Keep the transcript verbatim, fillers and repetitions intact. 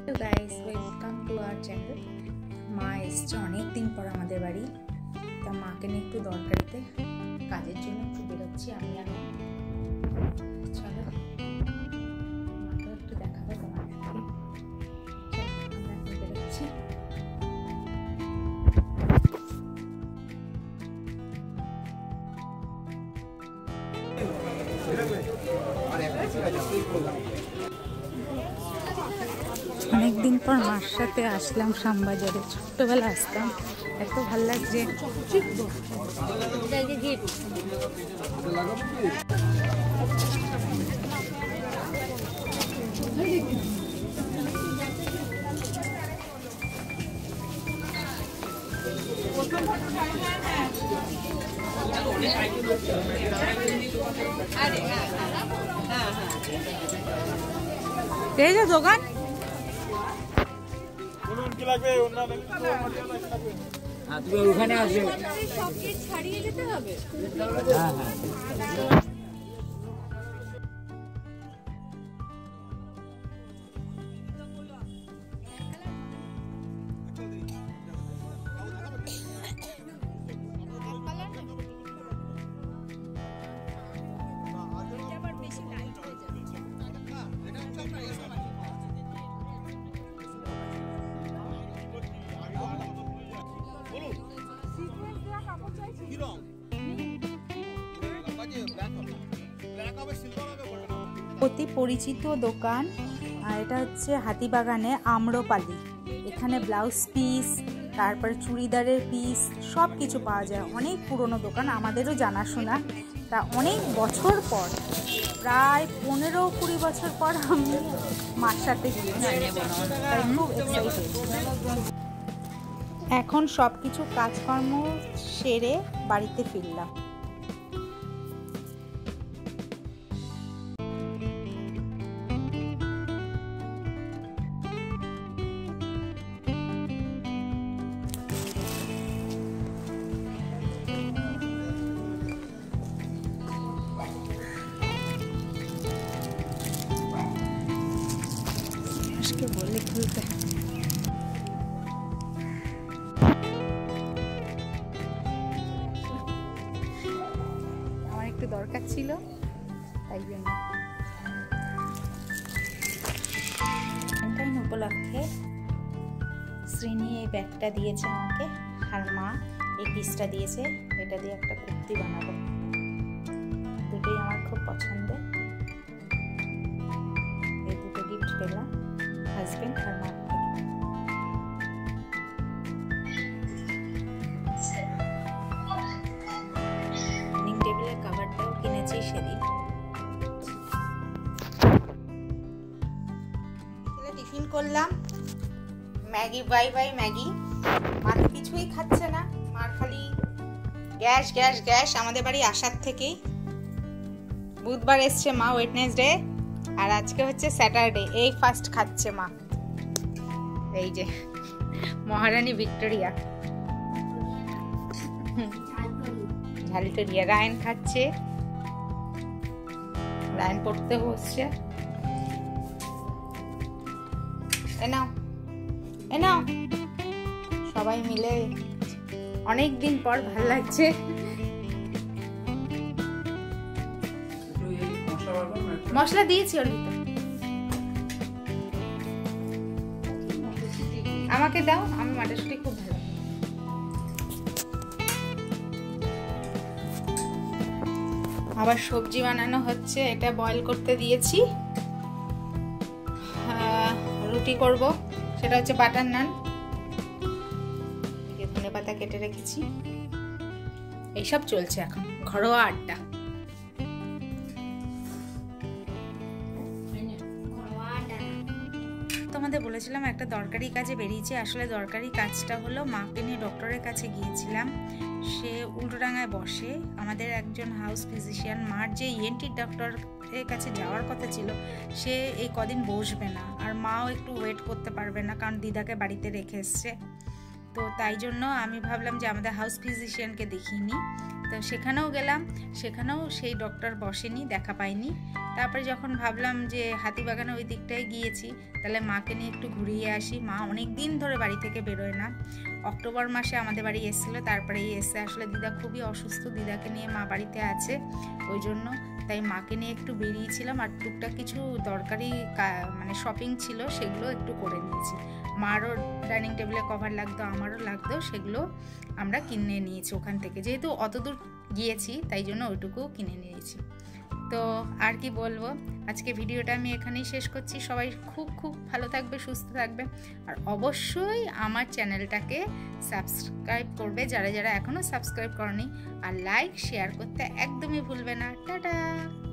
Hello guys, welcome to our channel. মা এসছে অনেক দিন পর আমাদের বাড়ি, তা মাকে নিয়ে একটু দরকারিতে কাজের জন্য একটু বেরোচ্ছি আমি আর চলো মাকে একটু দেখাবো তোমাদেরকে। আমরা এখন বেরোচ্ছি। অনেকদিন পর মার সাথে আসলাম শ্যামবাজারে। ছোট্টবেলা আসতাম, এত ভাল লাগছে। এই যে দোকান তুমি ওখানে আসবে, ছাড়িয়ে যেতে হবে। হ্যাঁ হ্যাঁ অতি পরিচিত দোকান, আর এটা হচ্ছে হাতিবাগানে আম্রপালি। এখানে ব্লাউজ পিস, তারপরে চুড়িদারের পিস সব কিছু পাওয়া যায়। অনেক পুরনো দোকান, আমাদেরও জানাশোনা। তা অনেক বছর পর, প্রায় পনেরো কুড়ি বছর পর আমি মার সাথে গিয়েছি। খুব এক্সাইটেড। এখন সব কিছু কাজকর্ম সেরে বাড়িতে ফিরলাম। বলে খুলতে আমার একটু দরকার ছিল, তাই জন্য উপলক্ষে শ্রেণী এই ব্যাগটা দিয়েছে আমাকে, আর মা এই পিসটা দিয়েছে। এটা দিয়ে একটা কুর্তি বানাবো। দুটোই আমার খুব পছন্দের। এই দুটো গিফট পেলাম হাজবেন্ড আর মা থেকে। ডাইনিং টেবিলের কভারটাও কিনেছি সেদিন। টিফিন করলাম ম্যাগি, বাই বাই ম্যাগি। মা তো কিছুই খাচ্ছে না, মার খালি গ্যাস গ্যাস গ্যাস। আমাদের বাড়ি আসার থেকেই। বুধবার এসছে মা, ওয়েডনেসডে, আর আজকে হচ্ছে স্যাটারডে। এই ফার্স্ট খাচ্ছে মা। এই যে মহারানী ভিক্টোরিয়া, ঝালটোরিয়া। রায়ন খাচ্ছে, রায়ন পড়তে বসছে। এ নাও এ নাও, সবাই মিলে অনেক দিন পর ভাল লাগছে। মশলা দিয়েছি ওর ভিতরে, আমাকে দাও। আমি মটরশুঁটি খুব ভালো। আবার সবজি বানানো হচ্ছে, এটা বয়েল করতে দিয়েছি। রুটি করব, সেটা হচ্ছে বাটার নান। ধনে পাতা কেটে রেখেছি। এইসব চলছে এখন, ঘরোয়া আড্ডা। তোমাদের বলেছিলাম একটা দরকারি কাজে বেরিয়েছি। আসলে দরকারি কাজটা হলো মাকে নিয়ে ডক্টরের কাছে গিয়েছিলাম। সে উল্টোডাঙায় বসে। আমাদের একজন হাউস ফিজিশিয়ান, মার যে ইএনটি ডক্টরের কাছে যাওয়ার কথা ছিল, সে এই কদিন বসবে না, আর মাও একটু ওয়েট করতে পারবে না, কারণ দিদাকে বাড়িতে রেখে এসছে। তো তাই জন্য আমি ভাবলাম যে আমাদের হাউস ফিজিশিয়ানকে দেখিয়ে নিই। তো সেখানেও গেলাম, সেখানেও সেই ডক্টর বসেনি, দেখা পাইনি। তারপরে যখন ভাবলাম যে হাতিবাগানে ওই দিকটায় গিয়েছি, তাহলে মাকে নিয়ে একটু ঘুরিয়ে আসি। মা অনেক দিন ধরে বাড়ি থেকে বেরোয় না, অক্টোবর মাসে আমাদের বাড়ি এসেছিলো, তারপরেই এসে আসলে দিদা খুবই অসুস্থ, দিদাকে নিয়ে মা বাড়িতে আছে, ওই জন্য তাই মাকে নিয়ে একটু বেরিয়েছিলাম। আর টুকটাক কিছু দরকারি মানে শপিং ছিল, সেগুলো একটু করে নিয়েছি। মারও ডাইনিং টেবিলে কভার লাগতো, আমারও লাগতো, সেগুলো আমরা কিনে নিয়েছি ওখান থেকে, যেহেতু অত দূর গিয়েছি তাই জন্য ওইটুকু কিনে নিয়েছি। তো আর কি বলবো, আজকে ভিডিওটা আমি এখানেই শেষ করছি। সবাই খুব খুব ভালো থাকবে, সুস্থ থাকবে, আর অবশ্যই আমার চ্যানেলটাকে সাবস্ক্রাইব করবে যারা যারা এখনও সাবস্ক্রাইব করনি, আর লাইক শেয়ার করতে একদমই ভুলবে না। টাটা।